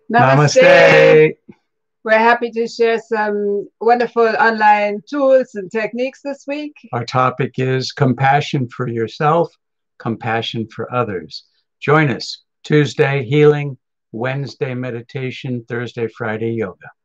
Namaste. Namaste. We're happy to share some wonderful online tools and techniques this week. Our topic is compassion for yourself, compassion for others. Join us Tuesday healing, Wednesday meditation, Thursday, Friday yoga.